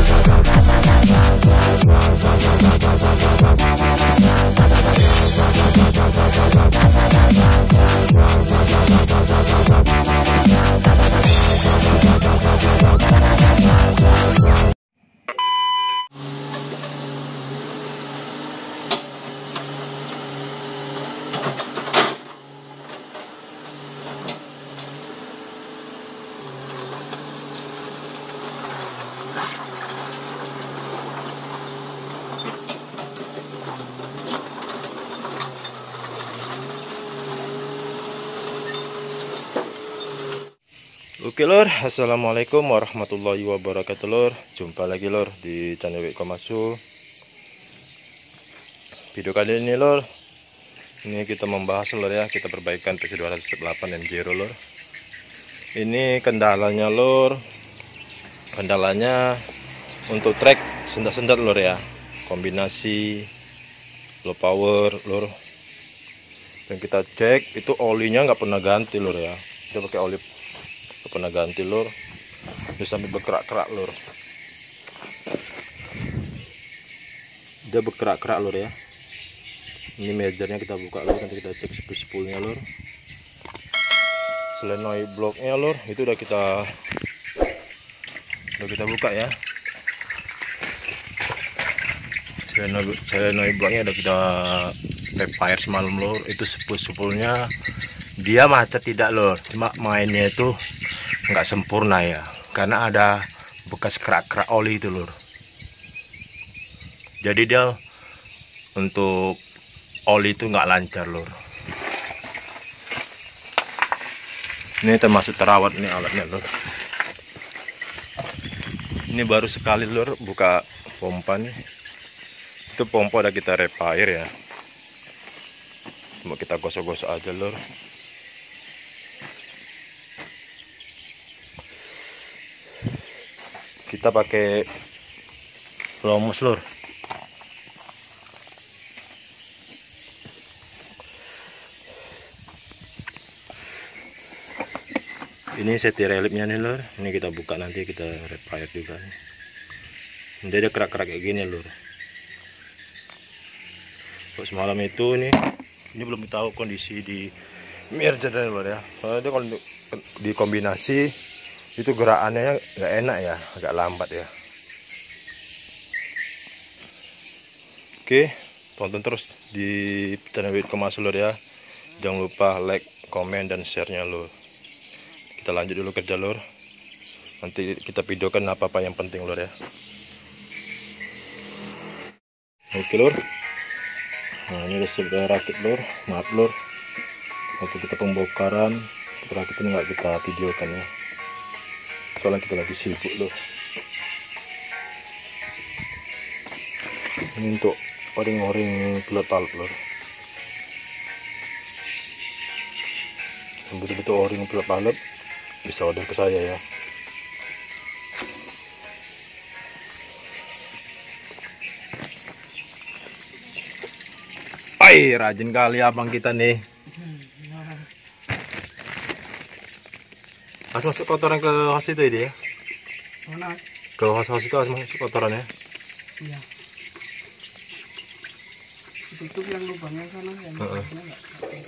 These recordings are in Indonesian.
Oke lor, assalamualaikum warahmatullahi wabarakatuh lor. Jumpa lagi lor di channel Komatsu. Video kali ini lor, ini kita membahas lor ya, kita perbaikan PC208 M0 lor. Ini kendalanya lor, kendalanya untuk track sendat-sendat lor ya, kombinasi low power lor. Dan kita cek itu olinya nggak pernah ganti lor ya, kita pakai oli pernah ganti lor, dia sampai berkerak-kerak lor, dia berkerak-kerak lor ya. Ini mejernya kita buka lor, nanti kita cek spoolnya lor, solenoid bloknya lor, itu udah kita buka ya. Solenoid bloknya udah kita repair semalam lor. Itu spoolnya dia macet tidak lor, cuma mainnya itu nggak sempurna ya, karena ada bekas kerak-kerak oli itu lur. Jadi dia untuk oli itu nggak lancar lur. Ini termasuk terawat nih alatnya lur. Ini baru sekali lur buka pompa nih. Itu pompa udah kita repair ya, cuma kita gosok-gosok aja lur. Kita pakai lomos lur. Ini seti relipnya nih lur. Ini kita buka, nanti kita repair juga. Ini ada kerak-kerak kayak gini lur. Kok semalam itu ini belum tahu kondisi di merger lur ya. Soalnya kalau di kombinasi itu gerakannya nggak enak ya, agak lambat ya. Oke, tonton terus di channel Komatsu lur ya. Jangan lupa like, komen, dan share-nya lur. Kita lanjut dulu kerja lur. Nanti kita videokan apa-apa yang penting lur ya. Oke lur. Nah, ini udah sudah rakit lur. Maaf lur, waktu kita pembongkaran rakit ini nggak kita videokan ya, soalnya kita lagi sibuk loh. Ini untuk o-ring pilot valve lor. Yang betul-betul o-ring pilot valve bisa order ke saya ya. Ay, rajin kali abang kita nih. Masuk kotoran ke hos itu ya? Mana? Ke hos itu masuk kotorannya? Iya. Tutup yang lubangnya sana yang lubangnya enggak.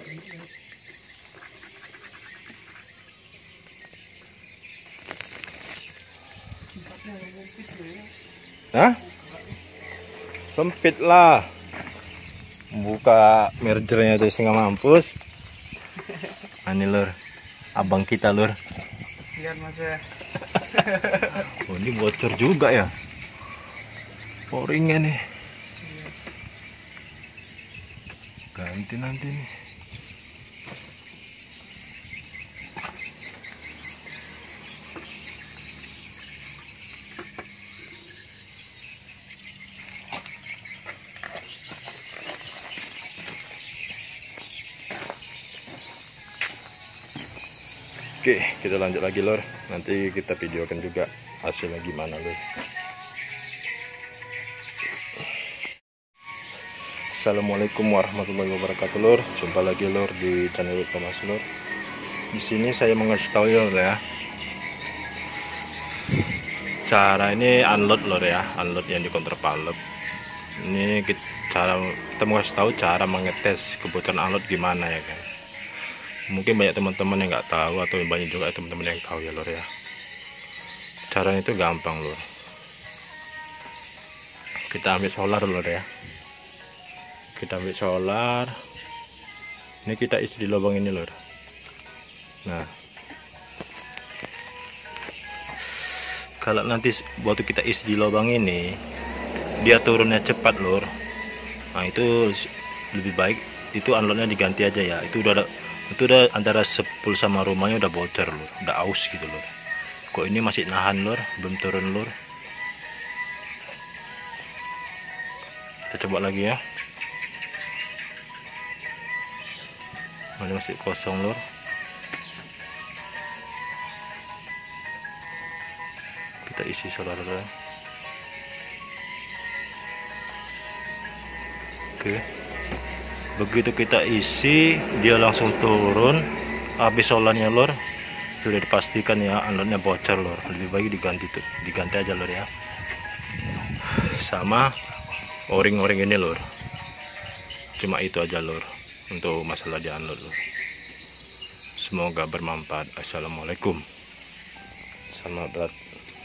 Hah? Sempit lah. Buka mergernya itu setengah mampus. Ini lur, abang kita lur. Lihat mas ya. Oh, ini bocor juga ya. O-ringnya nih. Ganti nanti nih. Oke, kita lanjut lagi lor. Nanti kita videokan juga hasilnya gimana lor. Assalamualaikum warahmatullahi wabarakatuh lor. Jumpa lagi lor di channel Komatsu lor. Di sini saya mengasih tahu lor ya. Cara ini unload lor ya, unload yang di counterpart. Ini kita mau kasih tahu cara mengetes kebocoran unload gimana ya kan. Mungkin banyak teman-teman yang nggak tahu atau banyak juga teman-teman yang tahu ya lor ya. Caranya itu gampang lor. Kita ambil solar lor ya. Kita ambil solar. Ini kita isi di lubang ini lor. Nah, kalau nanti waktu kita isi di lubang ini dia turunnya cepat lor, nah itu lebih baik itu unloadnya diganti aja ya. Itu udah antara 10 sama rumahnya udah bocor lor, udah aus gitu lor. Kok ini masih nahan lor, belum turun lor. Kita coba lagi ya. Ini masih kosong lor. Kita isi solar lor. Oke, begitu kita isi dia langsung turun. Habis solarnya lor, sudah dipastikan ya unloadnya bocor lor. Lebih baik diganti aja lor ya, sama o-ring ini lor. Cuma itu aja lor untuk masalah di unload lor. Semoga bermanfaat. Assalamualaikum. Selamat berat.